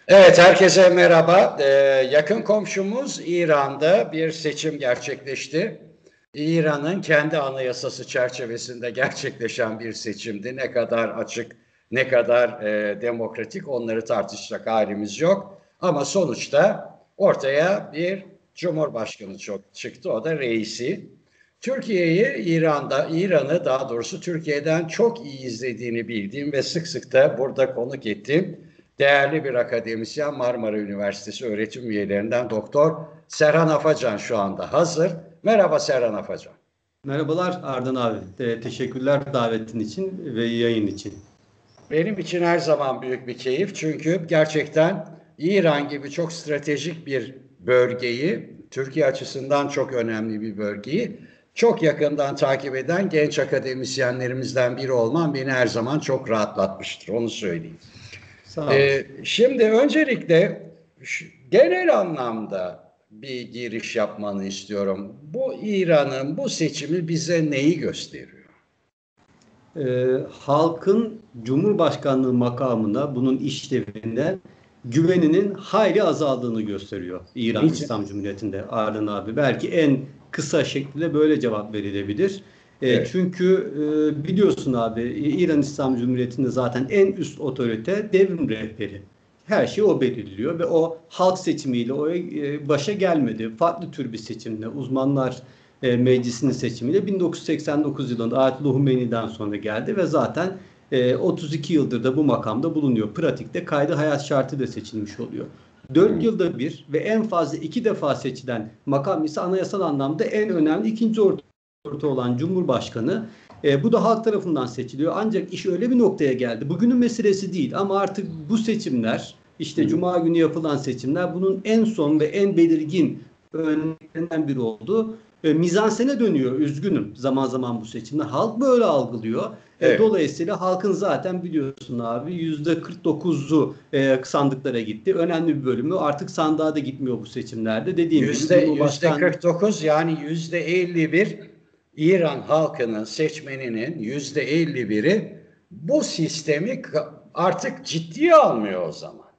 Evet, herkese merhaba. Yakın komşumuz İran'da bir seçim gerçekleşti. İran'ın kendi anayasası çerçevesinde gerçekleşen bir seçimdi. Ne kadar açık, ne kadar demokratik onları tartışacak halimiz yok. Ama sonuçta ortaya bir cumhurbaşkanı çok çıktı, o da reisi. İran'ı daha doğrusu Türkiye'den çok iyi izlediğini bildiğim ve sık sık da burada konuk ettiğim değerli bir akademisyen Marmara Üniversitesi öğretim üyelerinden Doktor Serhan Afacan şu anda hazır. Merhaba Serhan Afacan. Merhabalar Ardan abi. Teşekkürler davetin için ve yayın için. Benim için her zaman büyük bir keyif çünkü gerçekten İran gibi çok stratejik bir bölgeyi, Türkiye açısından çok önemli bir bölgeyi çok yakından takip eden genç akademisyenlerimizden biri olmam beni her zaman çok rahatlatmıştır, onu söyleyeyim. Sağ olun. Şimdi öncelikle genel anlamda bir giriş yapmanı istiyorum. Bu İran'ın bu seçimi bize neyi gösteriyor? Halkın Cumhurbaşkanlığı makamına, bunun işlevine güveninin hayli azaldığını gösteriyor İran Niçin? İslam Cumhuriyeti'nde Ardan abi. Belki en kısa şekilde böyle cevap verilebilir. Evet. Çünkü biliyorsun abi İran İslam Cumhuriyeti'nde zaten en üst otorite devrim rehberi. Her şeyi o belirliyor ve o halk seçimiyle o başa gelmedi. Farklı tür bir seçimle uzmanlar meclisinin seçimiyle 1989 yılında Ayetullah Hümeyni'den sonra geldi ve zaten 32 yıldır da bu makamda bulunuyor. Pratikte kaydı hayat şartı da seçilmiş oluyor. 4 yılda bir ve en fazla 2 defa seçilen makam ise anayasal anlamda en önemli ikinci orta olan Cumhurbaşkanı. Bu da halk tarafından seçiliyor. Ancak iş öyle bir noktaya geldi. Bugünün meselesi değil ama artık bu seçimler, işte Cuma günü yapılan seçimler bunun en son ve en belirgin örneklerinden biri oldu. Mizansene dönüyor, üzgünüm, zaman zaman bu seçimler. Halk böyle algılıyor. Evet. Dolayısıyla halkın zaten biliyorsun abi %49'u sandıklara gitti. Önemli bir bölümü artık sandığa da gitmiyor bu seçimlerde. Dediğim gibi Yüzde Cumhurbaşkanı 49 yani %51 İran halkının seçmeninin %51'i bu sistemi artık ciddiye almıyor o zaman.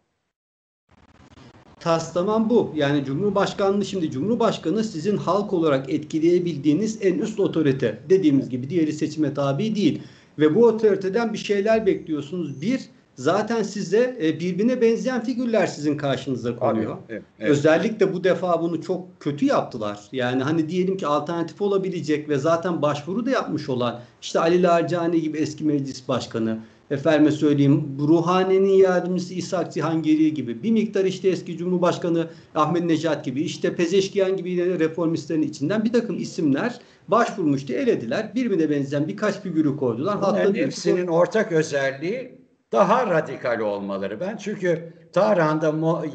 taslaman bu. Yani Cumhurbaşkanlığı, şimdi Cumhurbaşkanı sizin halk olarak etkileyebildiğiniz en üst otorite. Dediğimiz gibi diğeri seçime tabi değil. Ve bu otoriteden bir şeyler bekliyorsunuz. Bir, zaten size birbirine benzeyen figürler sizin karşınıza Abi, konuyor. evet, evet. Özellikle bu defa bunu çok kötü yaptılar. Yani hani diyelim ki alternatif olabilecek ve zaten başvuru da yapmış olan işte Ali Larcani gibi eski meclis başkanı, efendime söyleyeyim Ruhani'nin yardımcısı İshak Cihangiri gibi bir miktar işte eski Cumhurbaşkanı Ahmet Necat gibi işte Pezeşkiyan gibi yine reformistlerin içinden bir takım isimler başvurmuştu, elediler. Birbirine benzeyen birkaç figürü koydular. Bunların Hatta diyor ki hepsinin ortak özelliği daha radikal olmaları. Ben çünkü Tahran'da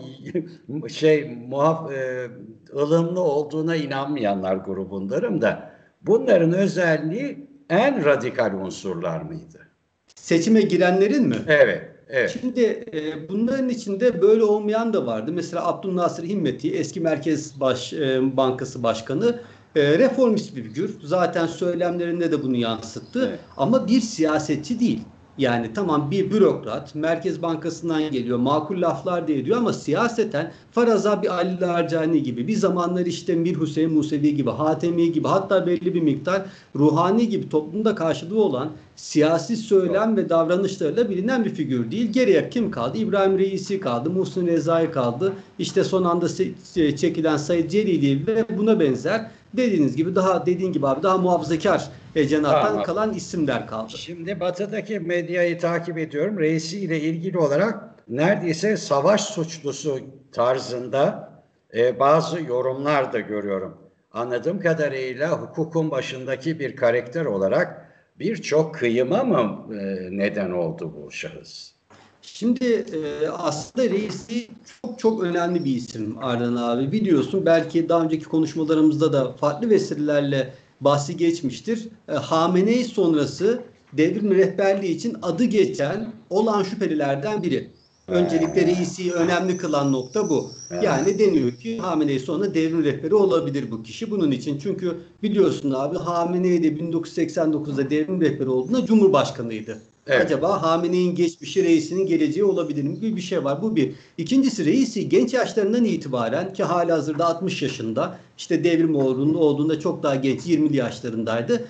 ılımlı olduğuna inanmayanlar grubundarım da bunların özelliği en radikal unsurlar mıydı? seçime girenlerin mi? Evet, evet. Şimdi bunların içinde böyle olmayan da vardı. Mesela Abdülnasır Himmeti, eski Bankası Başkanı, reformist bir figür. Zaten söylemlerinde de bunu yansıttı. Evet. Ama bir siyasetçi değil. Yani tamam bir bürokrat, Merkez Bankası'ndan geliyor, makul laflar da ediyor ama siyaseten faraza bir Ali Larcani gibi, bir zamanlar işte Mir Hüseyin Musevi gibi, Hatemi gibi, hatta belli bir miktar Ruhani gibi toplumda karşılığı olan siyasi Doğru. söylem ve davranışlarıyla bilinen bir figür değil. Geriye kim kaldı? İbrahim Reisi kaldı, Muhsin Rezai kaldı. İşte son anda çekilen Said Celili ve buna benzer dediğiniz gibi dediğin gibi abi daha muhafazakar cenahtan Tamam. kalan isimler kaldı. Şimdi Batı'daki medyayı takip ediyorum. Reisi ile ilgili olarak neredeyse savaş suçlusu tarzında bazı yorumlar da görüyorum. Anladığım kadarıyla hukukun başındaki bir karakter olarak birçok kıyıma mı neden oldu bu şahıs? Şimdi aslında Reisi çok çok önemli bir isim Ardan abi. Biliyorsun belki daha önceki konuşmalarımızda da farklı vesilelerle bahsi geçmiştir. Hamenei sonrası devrim rehberliği için adı geçen olağan şüphelilerden biri. Öncelikle reisi önemli kılan nokta bu. Ha, Yani deniyor ki Hamene'yi sonra devrim rehberi olabilir bu kişi. Bunun için çünkü biliyorsun abi Hamene'yi de 1989'da devrim rehberi olduğunda Cumhurbaşkanıydı. evet. Acaba Hamene'nin geçmişi reisinin geleceği olabilir mi gibi bir şey var. Bu bir. İkincisi reisi genç yaşlarından itibaren ki halihazırda 60 yaşında işte devrim olduğunda çok daha genç 20'li yaşlarındaydı.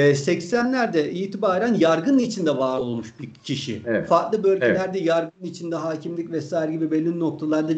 80'lerde itibaren yargının içinde var olmuş bir kişi. Evet. Farklı Evet. bölgelerde yargının içinde hakimlik vesaire gibi belli noktalarda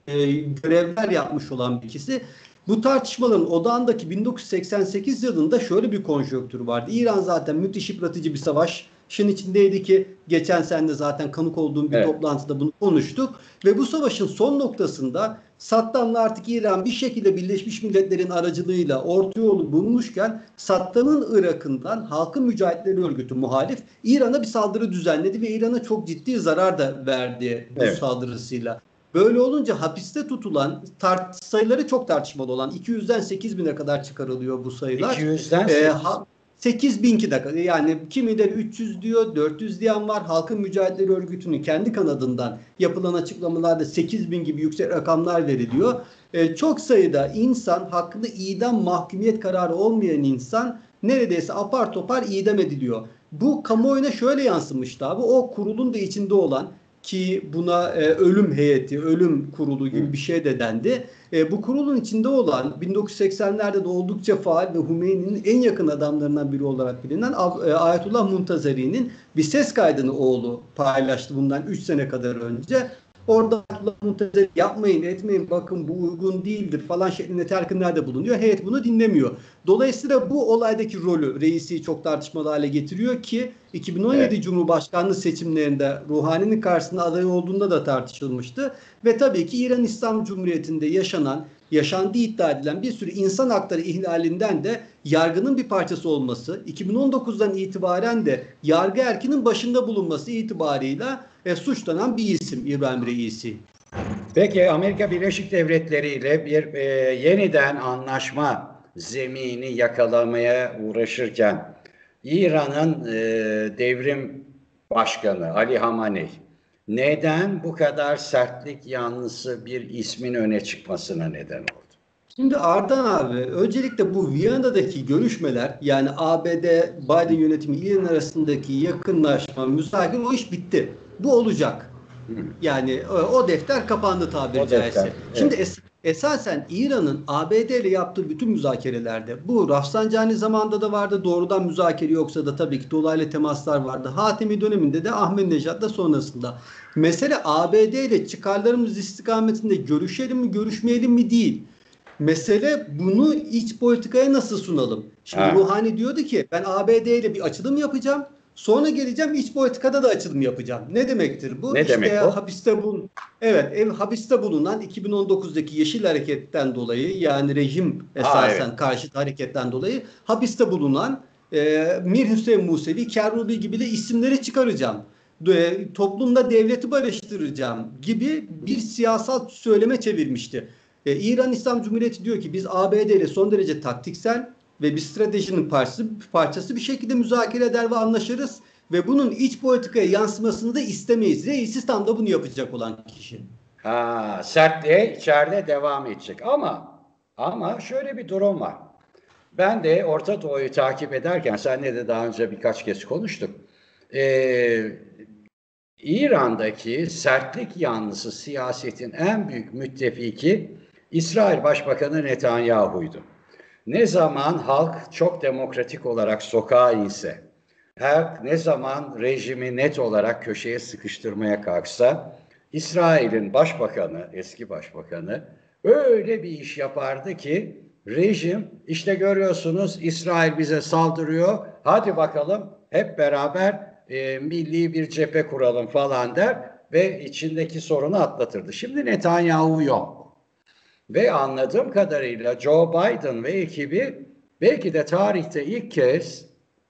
görevler yapmış olan bir kişi. Bu tartışmaların odağındaki 1988 yılında şöyle bir konjonktür vardı. İran zaten müthiş yıpratıcı bir savaşın içindeydi ki geçen sene zaten konuk olduğum bir Evet. toplantıda bunu konuştuk. Ve bu savaşın son noktasında Saddam'la artık İran bir şekilde Birleşmiş Milletler'in aracılığıyla orta yolu bulmuşken Saddam'ın Irak'ından Halkın Mücahitleri Örgütü muhalif İran'a bir saldırı düzenledi ve İran'a çok ciddi zarar da verdi bu Evet. saldırısıyla. Böyle olunca hapiste tutulan sayıları çok tartışmalı olan 200'den 8.000'e kadar çıkarılıyor bu sayılar. 200'den Ee, 8. ha, 8.000 dakika yani kimileri 300 diyor 400 diyen var. Halkın Mücahitleri Örgütü'nün kendi kanadından yapılan açıklamalarda 8.000 gibi yüksek rakamlar veriliyor. Çok sayıda insan hakkında idam mahkumiyet kararı olmayan insan neredeyse apar topar idam ediliyor. Bu kamuoyuna şöyle yansımıştı abi. O kurulun da içinde olan ki buna ölüm heyeti, ölüm kurulu gibi bir şey de dendi. Bu kurulun içinde olan 1980'lerde de oldukça faal ve Hümeyni'nin en yakın adamlarından biri olarak bilinen Ayetullah Muntazeri'nin bir ses kaydını oğlu paylaştı bundan 3 sene kadar önce. Orada Muntazeri yapmayın etmeyin bakın bu uygun değildir falan şeklinde telkinlerde bulunuyor. Heyet bunu dinlemiyor. Dolayısıyla bu olaydaki rolü reisi çok tartışmalı hale getiriyor ki 2017 Evet. Cumhurbaşkanlığı seçimlerinde Ruhani'nin karşısında aday olduğunda da tartışılmıştı. Ve tabii ki İran İslam Cumhuriyeti'nde yaşandığı iddia edilen bir sürü insan hakları ihlalinden de yargının bir parçası olması, 2019'dan itibaren de yargı erkinin başında bulunması itibarıyla suçlanan bir isim İbrahim Reisi. Peki Amerika Birleşik Devletleri ile bir yeniden anlaşma zemini yakalamaya uğraşırken İran'ın devrim başkanı Ali Hamaney neden bu kadar sertlik yanlısı bir ismin öne çıkmasına neden oldu? Şimdi Ardan abi öncelikle bu Viyana'daki görüşmeler yani ABD Biden yönetimi İran arasındaki yakınlaşma müzakere o iş bitti. Bu olacak. Yani o defter kapandı tabiri O defter. caizse. Şimdi Evet. esasen İran'ın ABD ile yaptığı bütün müzakerelerde bu Rafsanjani zamanında da vardı. Doğrudan müzakere yoksa da tabii ki dolaylı temaslar vardı. Hatemi döneminde de Ahmadinejad'da sonrasında. Mesele ABD ile çıkarlarımız istikametinde görüşelim mi görüşmeyelim mi değil. Mesele bunu iç politikaya nasıl sunalım? Şimdi Ha. Ruhani diyordu ki ben ABD ile bir açılım yapacağım. Sonra geleceğim iç politikada da açılım yapacağım. Ne demektir bu? Ne İşte demek bu? hapiste bulunan 2019'daki Yeşil Hareket'ten dolayı yani rejim Evet. esasen karşıt hareketten dolayı hapiste bulunan Mir Hüseyin Musevi, Kerrubi gibi de isimleri çıkaracağım. Toplumda devleti barıştıracağım gibi bir siyasal söyleme çevirmişti. İran İslam Cumhuriyeti diyor ki biz ABD ile son derece taktiksel ve bir stratejinin parçası bir şekilde müzakere eder ve anlaşırız. Ve bunun iç politikaya yansımasını da istemeyiz. Reisi tam da bunu yapacak olan kişi. Ha, sertliğe içeride devam edecek. Ama şöyle bir durum var. Ben de Orta Doğu'yu takip ederken seninle de daha önce birkaç kez konuştuk. Ee, İran'daki sertlik yanlısı siyasetin en büyük müttefiki İsrail Başbakanı Netanyahu'ydu. Ne zaman halk çok demokratik olarak sokağa inse, ne zaman rejimi net olarak köşeye sıkıştırmaya kalksa, İsrail'in başbakanı, eski başbakanı öyle bir iş yapardı ki rejim işte görüyorsunuz İsrail bize saldırıyor, hadi bakalım hep beraber milli bir cephe kuralım falan der ve içindeki sorunu atlatırdı. Şimdi Netanyahu yok. Ve anladığım kadarıyla Joe Biden ve ekibi belki de tarihte ilk kez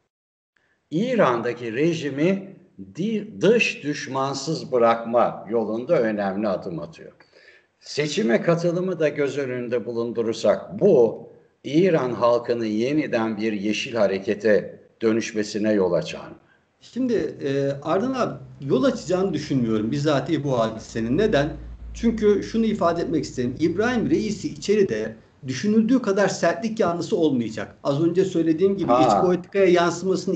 İran'daki rejimi dış düşmansız bırakma yolunda önemli adım atıyor. Seçime katılımı da göz önünde bulundurursak bu İran halkını yeniden bir yeşil harekete dönüşmesine yol açar. Şimdi Ardan abi, yol açacağını düşünmüyorum bizatihi bu hadisenin. Neden? Çünkü şunu ifade etmek isterim. İbrahim Reis'i içeride düşünüldüğü kadar sertlik yanlısı olmayacak. Az önce söylediğim gibi iç Ha, politikaya yansımasını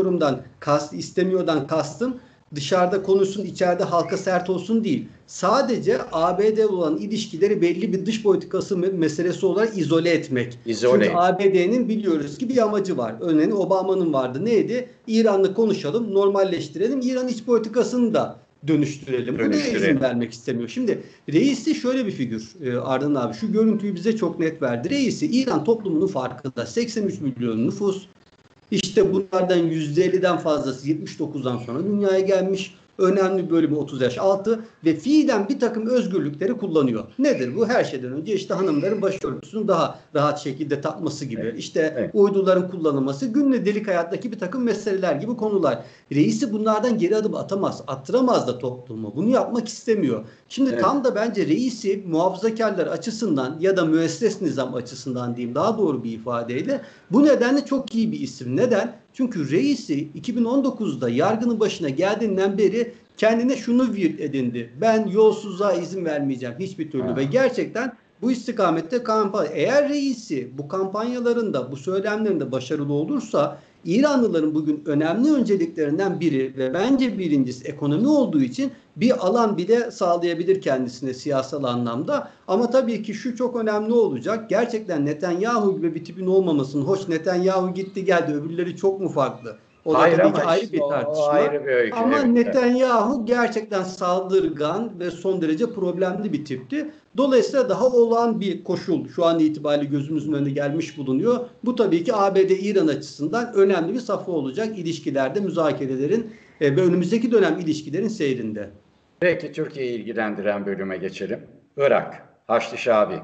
istemiyordan kastım dışarıda konuşsun, içeride halka sert olsun değil. Sadece ABD olan ilişkileri belli bir dış politikası meselesi olarak izole etmek. Çünkü izole. ABD'nin biliyoruz ki bir amacı var. Örneğin Obama'nın vardı. Neydi? İran'la konuşalım, normalleştirelim. İran iç politikasını da dönüştürelim. Buna izin Dönüştürelim. vermek istemiyor. Şimdi Reisi şöyle bir figür Ardan abi. Şu görüntüyü bize çok net verdi. Reisi İran toplumunun farkında. 83 milyon nüfus. İşte bunlardan %50'den fazlası 79'dan sonra dünyaya gelmiş. Önemli bölümü 30 yaş altı ve fiilen bir takım özgürlükleri kullanıyor. Nedir bu? Her şeyden önce işte hanımların başörtüsünü daha rahat şekilde takması gibi, Evet, işte evet, uyduların kullanılması, gündelik hayattaki bir takım meseleler gibi konular. Reisi bunlardan geri adım atamaz, attıramaz da toplumu. Bunu yapmak istemiyor. Şimdi evet. tam da bence reisi muhafazakarlar açısından ya da müesses nizam açısından diyeyim daha doğru bir ifadeyle bu nedenle çok iyi bir isim. Neden? Çünkü reisi 2019'da yargının başına geldiğinden beri kendine şunu virt edindi. Ben yolsuzluğa izin vermeyeceğim hiçbir türlü ve Ha. gerçekten bu istikamette kampanya. Eğer reisi bu kampanyalarında, bu söylemlerinde başarılı olursa İranlıların bugün önemli önceliklerinden biri ve bence birincisi ekonomi olduğu için bir alan bile sağlayabilir kendisine siyasal anlamda. Ama tabii ki şu çok önemli olacak. Gerçekten Netanyahu gibi bir tipin olmamasının, hoş Netanyahu gitti geldi, öbürleri çok mu farklı? O da Hayır tabii ama ki ayrı işte bir o tartışma. ayrı bir öykü. Ama Evet, evet. Netanyahu gerçekten saldırgan ve son derece problemli bir tipti. Dolayısıyla daha olağan bir koşul şu an itibariyle gözümüzün önüne gelmiş bulunuyor. Bu tabii ki ABD-İran açısından önemli bir safha olacak ilişkilerde, müzakerelerin ve önümüzdeki dönem ilişkilerin seyrinde. Peki Türkiye'yi ilgilendiren bölüme geçelim. Irak, Haçlı Şabi,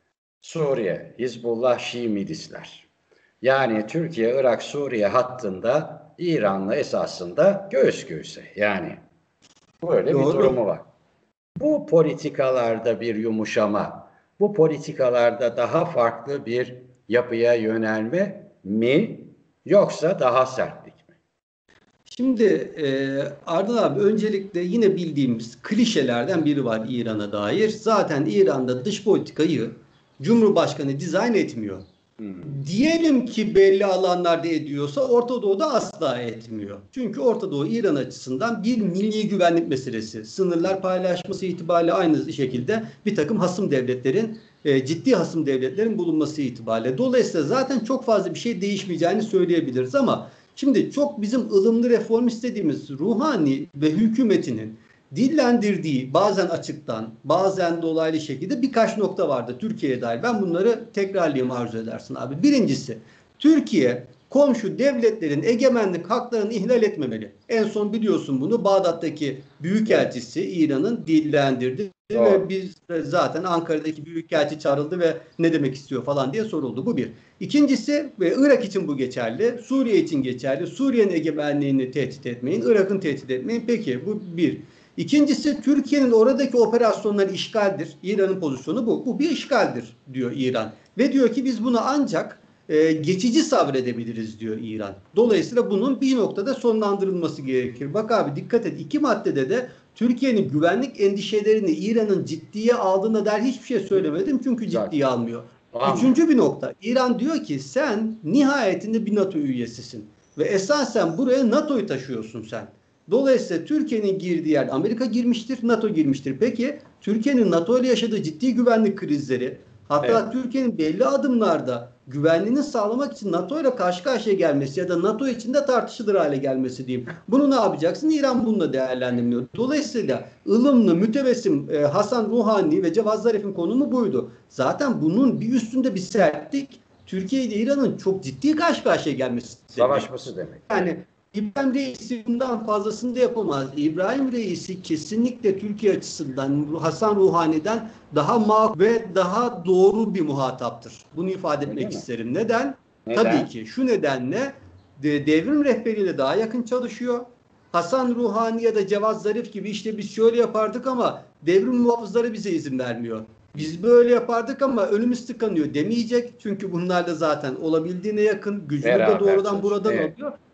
Suriye, Hizbullah, Şii milisler. Yani Türkiye, Irak, Suriye hattında İran'la esasında göğüs göğüse. Yani böyle bir Doğru. durumu var. Bu politikalarda bir yumuşama, bu politikalarda daha farklı bir yapıya yönelme mi yoksa daha sertlik mi? Şimdi Ardıl abi, öncelikle yine bildiğimiz klişelerden biri var İran'a dair. Zaten İran'da dış politikayı Cumhurbaşkanı dizayn etmiyor. Hmm. Diyelim ki belli alanlarda ediyorsa Orta Doğu'da asla etmiyor. Çünkü Orta Doğu İran açısından bir milli güvenlik meselesi. Sınırlar paylaşması itibariyle aynı şekilde bir takım hasım devletlerin, ciddi hasım devletlerin bulunması itibariyle. Dolayısıyla zaten çok fazla bir şey değişmeyeceğini söyleyebiliriz ama şimdi çok bizim ılımlı reformist dediğimiz Ruhani ve hükümetinin dillendirdiği bazen açıktan bazen dolaylı şekilde birkaç nokta vardı Türkiye'ye dair. Ben bunları tekrarlayayım arzu edersin abi. Birincisi, Türkiye komşu devletlerin egemenlik haklarını ihlal etmemeli. En son biliyorsun bunu Bağdat'taki Evet, büyükelçisi İran'ın dillendirdi ve doğru. biz zaten Ankara'daki büyükelçi çağrıldı ve ne demek istiyor falan diye soruldu. Bu bir. İkincisi ve Irak için bu geçerli, Suriye için geçerli. Suriye'nin egemenliğini tehdit etmeyin, Irak'ın tehdit etmeyin. Peki bu bir. İkincisi, Türkiye'nin oradaki operasyonları işgaldir. İran'ın pozisyonu bu. Bu bir işgaldir diyor İran. Ve diyor ki biz bunu ancak geçici sabredebiliriz diyor İran. Dolayısıyla bunun bir noktada sonlandırılması gerekir. Bak abi dikkat et, iki maddede de Türkiye'nin güvenlik endişelerini İran'ın ciddiye aldığına dair hiçbir şey söylemedim. Çünkü Zaten ciddiye almıyor. almıyor. Üçüncü bir nokta. İran diyor ki sen nihayetinde bir NATO üyesisin. Ve esasen buraya NATO'yu taşıyorsun sen. Dolayısıyla Türkiye'nin girdiği yer Amerika girmiştir, NATO girmiştir. Peki Türkiye'nin NATO ile yaşadığı ciddi güvenlik krizleri, Evet. hatta Türkiye'nin belli adımlarda güvenliğini sağlamak için NATO ile karşı karşıya gelmesi ya da NATO içinde tartışılır hale gelmesi diyeyim. Bunu ne yapacaksın? İran bununla değerlendirmiyor. Dolayısıyla ılımlı, mütebessim Hasan Ruhani ve Cevat Zarif'in konumu buydu. Zaten bunun bir üstünde bir sertlik Türkiye ile İran'ın çok ciddi karşı karşıya gelmesi demek. Savaşması demek. Evet. Yani İbrahim Reisi bundan fazlasını da yapamaz. İbrahim Reisi kesinlikle Türkiye açısından Hasan Ruhani'den daha makul ve daha doğru bir muhataptır. Bunu ifade Öyle etmek mi? isterim. Neden? Tabii Neden? ki şu nedenle devrim rehberiyle daha yakın çalışıyor. Hasan Ruhani ya da Cevat Zarif gibi işte biz şöyle yapardık ama devrim muhafızları bize izin vermiyor. Biz böyle yapardık ama önümüz tıkanıyor demeyecek. Çünkü bunlar da zaten olabildiğine yakın gücünü de Beraber doğrudan çalışıyor. buradan Evet. alıyor.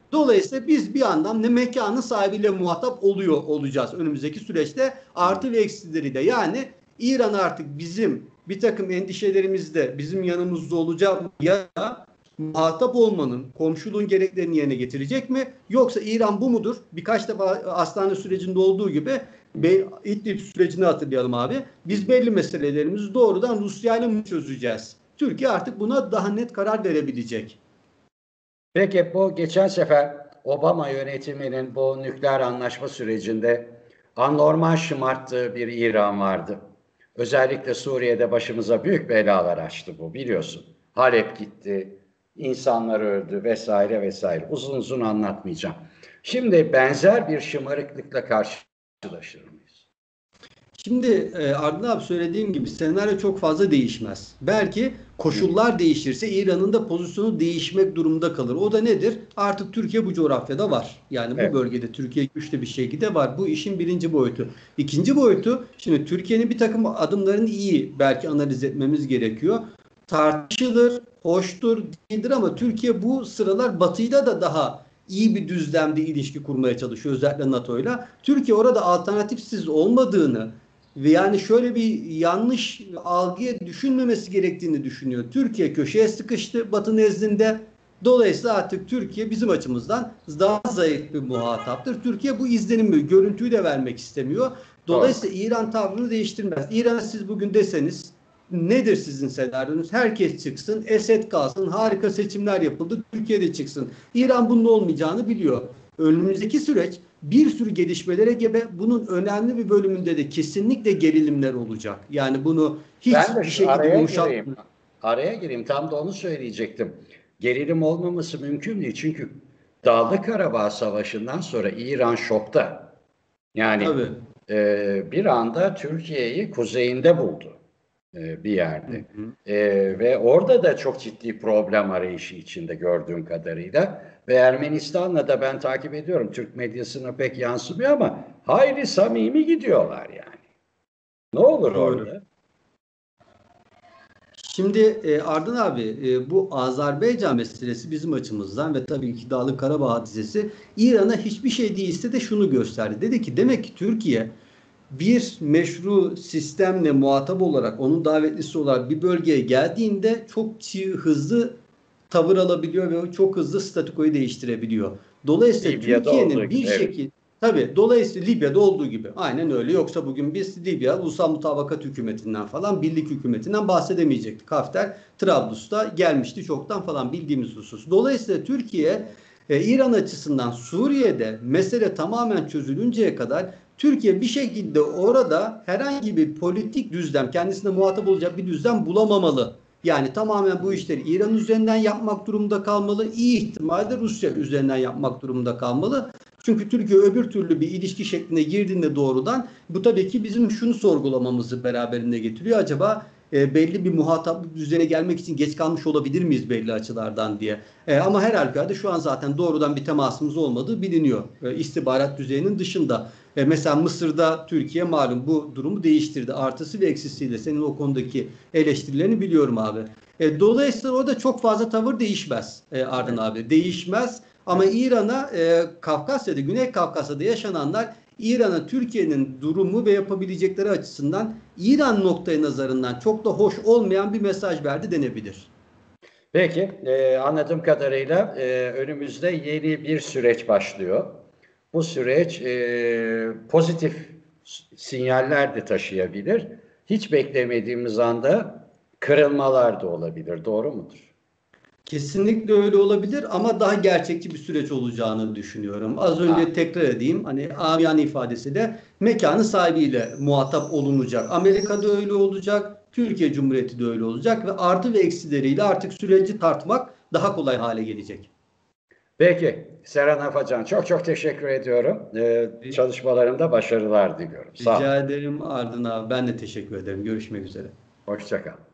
Dolayısıyla biz bir yandan mekanın sahibiyle muhatap olacağız önümüzdeki süreçte, artı ve eksileri de. Yani İran artık bizim bir takım endişelerimizde bizim yanımızda olacak mı, ya muhatap olmanın, komşuluğun gereklerini yerine getirecek mi? Yoksa İran bu mudur? Birkaç defa Astana sürecinde olduğu gibi, İdlib sürecini hatırlayalım abi. Biz belli meselelerimizi doğrudan Rusya ile mi çözeceğiz? Türkiye artık buna daha net karar verebilecek. Peki bu geçen sefer Obama yönetiminin bu nükleer anlaşma sürecinde anormal şımarttığı bir İran vardı. Özellikle Suriye'de başımıza büyük belalar açtı bu, biliyorsun. Halep gitti, insanlar öldü vesaire vesaire. Uzun uzun anlatmayacağım. Şimdi benzer bir şımarıklıkla karşılaşır mıyız? Şimdi Ardın abi, söylediğim gibi senaryo çok fazla değişmez. Belki koşullar değişirse İran'ın da pozisyonu değişmek durumunda kalır. O da nedir? Artık Türkiye bu coğrafyada var. Yani bu Evet. bölgede Türkiye güçlü bir şekilde var. Bu işin birinci boyutu. İkinci boyutu, şimdi Türkiye'nin bir takım adımlarını iyi belki analiz etmemiz gerekiyor. Tartışılır, hoştur, değildir ama Türkiye bu sıralar Batı'yla da daha iyi bir düzlemde ilişki kurmaya çalışıyor, özellikle NATO'yla. Türkiye orada alternatifsiz olmadığını ve yani şöyle bir yanlış algıya düşünmemesi gerektiğini düşünüyor. Türkiye köşeye sıkıştı Batı nezdinde. Dolayısıyla artık Türkiye bizim açımızdan daha zayıf bir muhataptır. Türkiye bu izlenimi, görüntüyü de vermek istemiyor. Doğru. Dolayısıyla İran tavrını değiştirmez. İran'a siz bugün deseniz, nedir sizin senaryonuz? Herkes çıksın, Esed kalsın, harika seçimler yapıldı, Türkiye'de çıksın. İran bunun olmayacağını biliyor. Önümüzdeki süreç bir sürü gelişmelere gebe. Bunun önemli bir bölümünde de kesinlikle gerilimler olacak. Yani bunu Ben de hiçbir şekilde araya yumuşat. gireyim. Araya gireyim. Tam da onu söyleyecektim. Gerilim olmaması mümkün değil. Çünkü Dağlık Karabağ Savaşı'ndan sonra İran şokta. Yani Tabii. bir anda Türkiye'yi kuzeyinde buldu bir Hı yerde. hı. Ve orada da çok ciddi problem arayışı içinde gördüğüm kadarıyla. Ve Ermenistan'la da ben takip ediyorum. Türk medyasına pek yansımıyor ama hayli samimi gidiyorlar yani. Ne olur Doğru. orada? Şimdi Ardın abi, bu Azerbaycan meselesi bizim açımızdan ve tabii ki Dağlık Karabağ hadisesi İran'a hiçbir şey değilse de şunu gösterdi. Dedi ki demek ki Türkiye bir meşru sistemle muhatap olarak, onun davetlisi olarak bir bölgeye geldiğinde çok hızlı tavır alabiliyor ve çok hızlı statükoyu değiştirebiliyor. Dolayısıyla Libya'da olduğu Türkiye'nin bir gibi, evet. şekilde, tabii dolayısıyla Libya'da olduğu gibi aynen öyle. Yoksa bugün biz Libya Ulusal Mutabakat Hükümeti'nden falan, birlik hükümetinden bahsedemeyecektik. Hafter Trablus'ta gelmişti çoktan falan, bildiğimiz husus. Dolayısıyla Türkiye İran açısından Suriye'de mesele tamamen çözülünceye kadar Türkiye bir şekilde orada herhangi bir politik düzlem, kendisine muhatap olacak bir düzlem bulamamalı. Yani tamamen bu işleri İran üzerinden yapmak durumunda kalmalı. İyi ihtimalle Rusya üzerinden yapmak durumunda kalmalı. Çünkü Türkiye öbür türlü bir ilişki şekline girdiğinde doğrudan, bu tabii ki bizim şunu sorgulamamızı beraberinde getiriyor. Acaba belli bir muhataplık düzeyine gelmek için geç kalmış olabilir miyiz belli açılardan diye. Ama her halükarda şu an zaten doğrudan bir temasımız olmadığı biliniyor. İstihbarat düzeyinin dışında. Mesela Mısır'da Türkiye malum bu durumu değiştirdi. Artısı ve eksisiyle senin o konudaki eleştirilerini biliyorum abi. Dolayısıyla orada çok fazla tavır değişmez Ardın Evet. abi. Değişmez. Ama İran'a, Kafkasya'da, Güney Kafkasya'da yaşananlar İran'a Türkiye'nin durumu ve yapabilecekleri açısından İran noktayı nazarından çok da hoş olmayan bir mesaj verdi denebilir. Peki, anladığım kadarıyla önümüzde yeni bir süreç başlıyor. Bu süreç pozitif sinyaller de taşıyabilir. Hiç beklemediğimiz anda kırılmalar da olabilir. Doğru mudur? Kesinlikle öyle olabilir ama daha gerçekçi bir süreç olacağını düşünüyorum. Az Ha, önce tekrar edeyim, hani amiyane ifadesiyle mekanı sahibiyle muhatap olunacak. Amerika'da öyle olacak, Türkiye Cumhuriyeti de öyle olacak ve artı ve eksileriyle artık süreci tartmak daha kolay hale gelecek. peki, Serhan Afacan, çok çok teşekkür ediyorum. Çalışmalarında başarılar diliyorum. Sağ ol. Rica ederim Ardın abi, ben de teşekkür ederim. Görüşmek üzere. Hoşça kal.